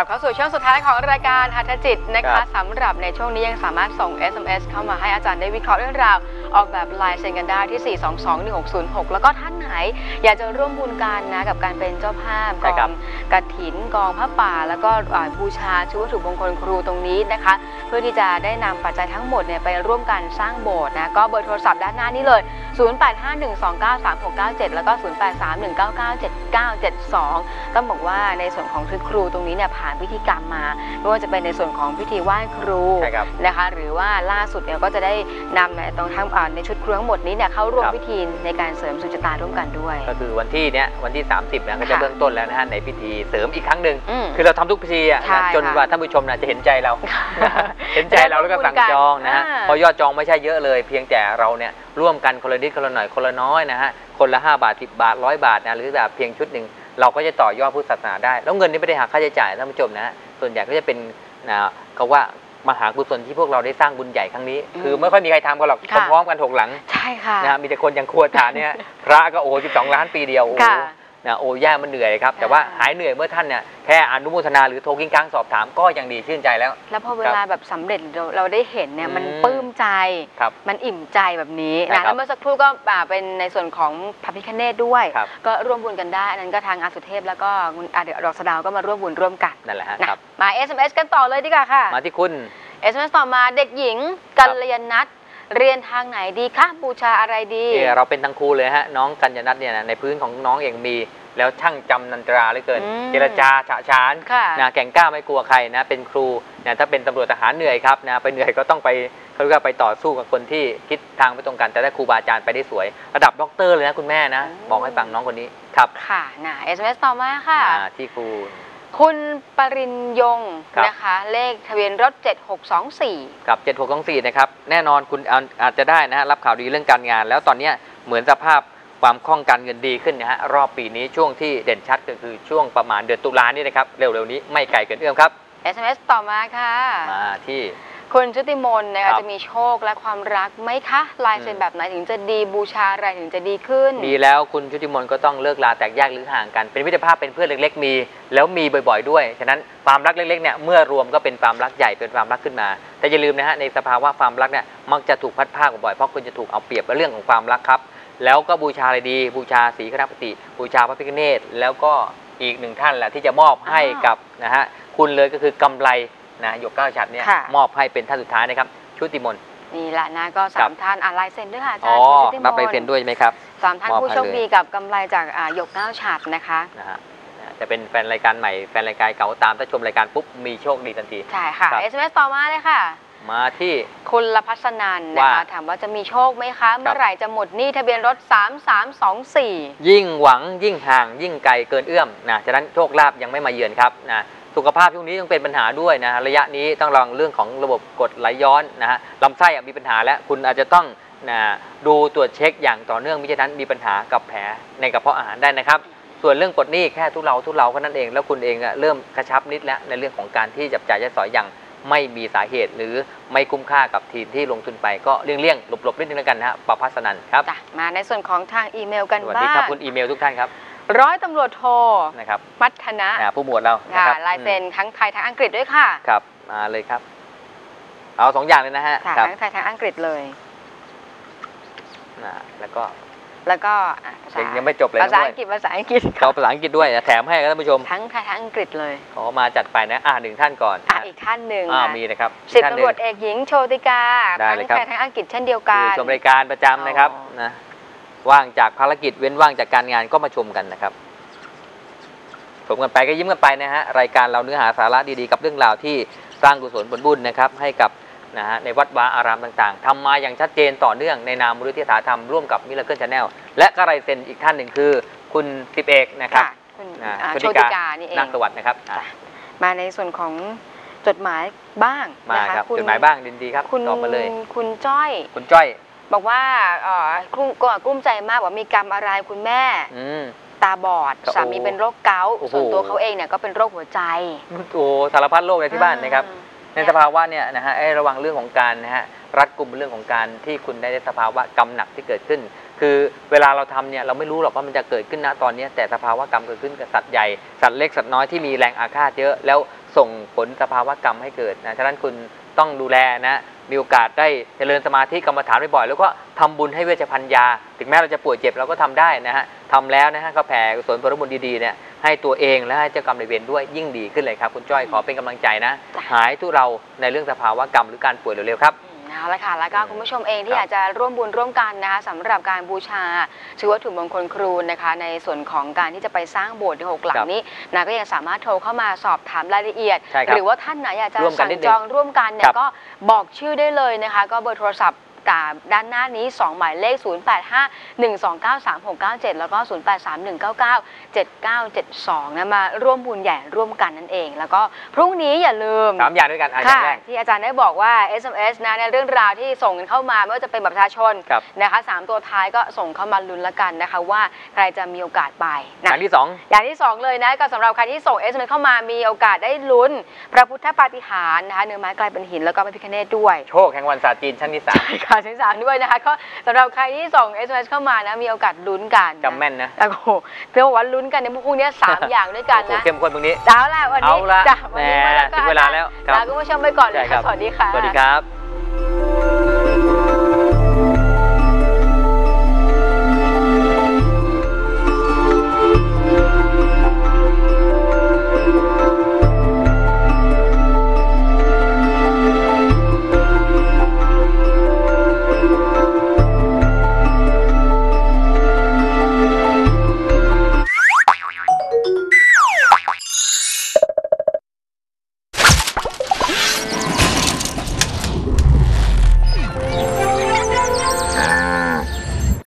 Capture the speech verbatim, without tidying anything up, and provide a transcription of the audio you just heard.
ลับเข้าสู่ช่วงสุดท้ายของรายการหัตถจิตนะคะสำหรับในช่วงนี้ยังสามารถส่ง เอส เอ็ม เอส เข้ามาให้อาจารย์ได้วิเคราะห์เรื่องราวออกแบบลายเซ็นกันได้ที่ สี่ สอง สอง หนึ่ง หก ศูนย์ หก แล้วก็ท่านไหนอยากจะร่วมบุญกันนะกับการเป็นเจ้าภาพกองกฐินกองผ้าป่าแล้วก็บูชาชุดวัตถุมงคลครูตรงนี้นะคะเพื่อที่จะได้นำปัจจัยทั้งหมดเนี่ยไปร่วมกันสร้างโบสถ์นะก็เบอร์โทรศัพท์ด้านหน้านี้เลยศูนย์ แปด ห้า หนึ่ง สอง เก้า สาม หก เก้า เจ็ดแล้วก็ศูนย์ แปด สาม หนึ่ง เก้า เก้า เจ็ด เก้า เจ็ด สองต้องบอกว่าในส่วนของชุดครูตรงนี้เนี่ยผ่านพิธีกรรมมาไม่ว่าจะเป็นในส่วนของพิธีไหว้ครูนะคะหรือว่าล่าสุดเนี่ยก็จะได้นำในตรงทั้งในชุดครูทั้งหมดนี้เนี่ยเข้าร่วมพิธีในการเสริมสุญญตาร่วมกันด้วยก็คือวันที่เนี้ยวันที่สามสิบนะก็จะเบื้องต้นแล้วนะฮะในพิธีเสริมอีกครั้งหนึ่งคือเราทำทุกพิธีอ่ะจนว่าท่านผู้ชมนะจะเห็นใจเราเห็นใจเราแล้วก็สั่งจองนะฮะเพราะยอดจองไม่ใช่เยอะเลยเพียงแต่เราเนี่ยร่วมกันคนละนิดคนละหน่อยคนละน้อยนะฮะคนละห้าบาทสิบบาทร้อยบาทนะหรือแบบเพียงชุดหนึ่งเราก็จะต่อยอดพุทธศาสนาได้แล้วเงินนี้ไม่ได้หักค่าใช้จ่ายท่านผู้ชมนะฮะส่วนใหญ่ก็จะเป็นนะเขาว่ามหากุศลที่พวกเราได้สร้างบุญใหญ่ครั้งนี้คือไม่ค่อยมีใครทำกันหรอกพร้อมๆกันถกหลังใช่ค่ะนะมีแต่คนยังครัวจานเนี่ยพระก็โอ้สิบสองล้านปีเดียวโอ้นะโอ้ย่ามันเหนื่อยครับแต่ว่าหายเหนื่อยเมื่อท่านเนี่ยแค่อนุโมทนาหรือโทรกิ้งก้างสอบถามก็ยังดีชื่นใจแล้วแล้วพอเวลาแบบสำเร็จเราเราได้เห็นเนี่ยมันปลื้มใจมันอิ่มใจแบบนี้นะแล้วเมื่อสักครู่ก็เป็นในส่วนของพระพิฆเนศด้วยก็ร่วมบุญกันได้อันนั้นก็ทางอาสุเทพแล้วก็อาเดดอกสะดาวก็มาร่วมบุญร่วมกันนั่นแหละครับมา เอส เอ็ม เอส กันต่อเลยดีกว่าค่ะมาที่คุณเอส เอ็ม เอส ต่อมาเด็กหญิงกัลยนัทเรียนทางไหนดีคะบูชาอะไรดีเราเป็นทั้งครูเลยฮะน้องกัญญนัทเนี่ยในพื้นของน้องเองมีแล้วช่างจำนันตราเหลือเกินเจรจาฉะฉานนะแก่งกล้าไม่กลัวใครนะเป็นครูนะถ้าเป็นตำรวจทหารเหนื่อยครับนะไปเหนื่อยก็ต้องไปเขาเรียกว่าไปต่อสู้กับคนที่คิดทางไม่ตรงกันแต่ถ้าครูบาอาจารย์ไปได้สวยระดับด็อกเตอร์เลยนะคุณแม่นะบอกให้ฟังน้องคนนี้ครับค่ะนะเอส เอ็ม เอส ต่อมาค่ะที่ครูคุณปริญยงนะคะเลขทะเบียนรถเจ็ดหกสองสี่กับเจ็ดหกสองสี่นะครับแน่นอนคุณอาจจะได้นะฮะรับข่าวดีเรื่องการงานแล้วตอนนี้เหมือนสภาพความคล่องการเงินดีขึ้นนะฮะรอบปีนี้ช่วงที่เด่นชัดก็คือช่วงประมาณเดือนตุลานี่นะครับเร็วๆนี้ไม่ไกลเกินเอื้อมครับเอส เอ็ม เอส ต่อมาค่ะมาที่คุณชุติมนนะคะจะมีโชคและความรักไหมคะลายเซ็นแบบไหนถึงจะดีบูชาอะไรถึงจะดีขึ้นดีแล้วคุณชุติมนก็ต้องเลิกลาแตกแยกหรือห่างกันเป็นมิตรภาพเป็นเพื่อนเล็กๆมีแล้วมีบ่อยๆด้วยฉะนั้นความรักเล็กๆเนี่ยเมื่อรวมก็เป็นความรักใหญ่เป็นความรักขึ้นมาแต่อย่าลืมนะฮะในสภาวะความรักเนี่ยมักจะถูกพัดพาบ่อยๆเพราะคุณจะถูกเอาเปรียบในเรื่องของความรักครับแล้วก็บูชาอะไรดีบูชาศรีคณปฏิบูชาพระพิฆเนศแล้วก็อีกหนึ่งท่านแหละที่จะมอบให้กับนะฮะคุณเลยก็คือกำไรนะหยกเก้าฉัตรเนี่ยมอบให้เป็นท่านสุดท้ายนะครับชุติมนนี่แหละนะก็สามท่านอ่านลายเซ็นด้วยค่ะอาจารย์ชุติมนรับลายเซ็นด้วยไหมครับสามท่านผู้โชคดีกับกำไรจากหยกเก้าฉัตรนะคะนะฮะจะเป็นแฟนรายการใหม่แฟนรายการเก่าตามถ้าชมรายการปุ๊บมีโชคดีทันทีใช่ค่ะ เอส เอ็ม เอส ต่อมาเลยค่ะมาที่คุณละพัสนันนะคะถามว่าจะมีโชคไหมคะเมื่อไหร่จะหมดหนี้ทะเบียนรถสามสามสองสี่ยิ่งหวังยิ่งห่างยิ่งไกลเกินเอื้อมนะฉะนั้นโชคลาภยังไม่มาเยือนครับนะสุขภาพช่วงนี้ต้องเป็นปัญหาด้วยนะระยะนี้ต้องระวังเรื่องของระบบกรดไหลย้อนนะฮะลำไส้มีปัญหาแล้วคุณอาจจะต้องนะดูตรวจเช็คอย่างต่อเนื่องมิฉะนั้นมีปัญหากับแผลในกระเพาะอาหารได้นะครับส่วนเรื่องกรดหนี้แค่ทุเลาทุเลาแค่นั้นเองแล้วคุณเองเริ่มกระชับนิดแล้วในเรื่องของการที่จับจ่ายใช้สอยอย่างไม่มีสาเหตุหรือไม่คุ้มค่ากับทีมที่ลงทุนไปก็เลี่ยงๆหลบๆนิดนึงแล้วกันนะฮะประภัสนันครับมาในส่วนของทางอีเมลกันบ้างสวัสดีครับคุณอีเมลทุกท่านครับร้อยตำรวจโทนะครับมัทนะผู้หมวดเราค่ะลายเซ็นทั้งไทยทั้งอังกฤษด้วยค่ะครับมาเลยครับเอาสองอย่างเลยนะฮะทั้งไทยทั้งอังกฤษเลยนะแล้วก็แล้วก็ยังไม่จบเลยภาษาอังกฤษภาษาอังกฤษเขาภาษาอังกฤษด้วยแถมให้ท่านผู้ชมทั้งไทยทั้งอังกฤษเลยขอมาจัดไปนะอ่าหนึ่งท่านก่อนอ่าอีกท่านหนึ่งอ่ามีนะครับสิบตำรวจเอกหญิงโชติกาทั้งไทยทั้งอังกฤษเช่นเดียวกันชมรายการประจำนะครับนะว่างจากภารกิจเว้นว่างจากการงานก็มาชมกันนะครับชมกันไปก็ยิ้มกันไปนะฮะรายการเราเนื้อหาสาระดีๆกับเรื่องราวที่สร้างกุศลผลบุญนะครับให้กับนะฮะในวัดวาอารามต่างๆทำมาอย่างชัดเจนต่อเนื่องในนามมูลนิธิสาธรรมร่วมกับมิราเคิลชาแนลและก็ลายเซ็นอีกท่านหนึ่งคือคุณสิบเอกนะครับโชติกานี่เองนักสวัสดิ์นะครับมาในส่วนของจดหมายบ้างนะคะจดหมายบ้างดีๆครับตอบมาเลยคุณจ้อยคุณจ้อยบอกว่ากลุ้มก็กลุ้มใจมากว่ามีกรรมอะไรคุณแม่ตาบอดสามีเป็นโรคเกาต์ส่วนตัวเขาเองเนี่ยก็เป็นโรคหัวใจโอ้สารพัดโรคในที่บ้านนะครับในสภาวะเนี่ยนะฮะระวังเรื่องของการนะฮะรัดกุมเรื่องของการที่คุณได้สภาวะกรรมหนักที่เกิดขึ้นคือเวลาเราทำเนี่ยเราไม่รู้หรอกว่ามันจะเกิดขึ้นณตอนนี้แต่สภาวะกรรมเกิดขึ้นกับสัตว์ใหญ่สัตว์เล็กสัตว์น้อยที่มีแรงอาฆาตเยอะแล้วส่งผลสภาวะกรรมให้เกิดนะฉะนั้นคุณต้องดูแลนะมีโอกาสได้เจริญสมาธิกรรมฐานบ่อยๆแล้วก็ทำบุญให้เวชภัญญาถึงแม้เราจะป่วยเจ็บเราก็ทำได้นะฮะทำแล้วนะฮะก็แผ่กุศลผลบุญดีๆเนี่ยให้ตัวเองและให้เจ้ากรรมนายเวรด้วยยิ่งดีขึ้นเลยครับคุณจ้อยขอเป็นกำลังใจนะหายทุเราในเรื่องสภาวะกรรมหรือการป่วยเร็วๆครับเอาละค่ะแล้วก็คุณผู้ชมเองที่อยากจะร่วมบุญร่วมกันนะคะสำหรับการบูชาชื่อวัตถุมงคลครูนะคะในส่วนของการที่จะไปสร้างโบสถ์หกหลังนี้นะก็ยังสามารถโทรเข้ามาสอบถามรายละเอียดหรือว่าท่านไหนอยากจะสั่งจองร่วมกันเนี่ยก็บอกชื่อได้เลยนะคะก็เบอร์โทรศัพท์ด้านหน้านี้สองหมายเลขศูนย์ แปด ห้า หนึ่ง สอง เก้า สาม หก เก้า เจ็ดแล้วก็ศูนย์ แปด สาม หนึ่ง เก้า เก้า เจ็ด เก้า เจ็ด สองนะมาร่วมบุญใหญ่ร่วมกันนั่นเองแล้วก็พรุ่งนี้อย่าลืมสามอย่างด้วยกันค่ะที่อาจารย์ได้บอกว่า เอส เอ็ม เอส นะในเรื่องราวที่ส่งกันเข้ามาไม่ว่าจะเป็นบัตรประชาชนนะคะสามตัวท้ายก็ส่งเข้ามาลุ้นละกันนะคะว่าใครจะมีโอกาสไปอย่างที่สองอย่างที่สองเลยนะก็สำหรับใครที่ส่ง เอส เอ็ม เอส เข้ามามีโอกาสได้ลุ้นพระพุทธปาฏิหาริย์นะคะเนื้อไม้กลายเป็นหินแล้วก็พระพิฆเนศด้วยโชคแห่งวันศาสตร์จีนชั้นที่สามค่ะชั้นที่สามด้วยนะคะก็สำหรับใครที่ส่ง เอส เอ็ม เอส เข้ามานะมีโอกาสลุ้นกันจำแม่นนะโอ้โหเพื่อว่าลุ้นกันในพวกนี้สามอย่างด้วยกันนะเข้มข้นพวกนี้เอาละวันนี้จ้ะวันนี้ถึงเวลาแล้วลาคุณผู้ชมไปก่อนเลยสวัสดีค่ะสวัสดีครับ